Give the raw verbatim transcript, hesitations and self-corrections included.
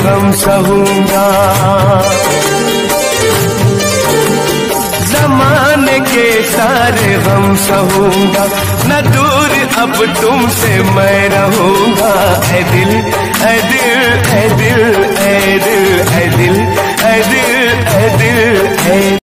गम सहूंगा। जमाने के सारे गम सहूंगा, न दूर अब तुमसे मैं रहूंगा। ऐ दिल ऐ दिल ऐ दिल ऐ दिल ऐ दिल ऐ दिल ऐ दिल ऐ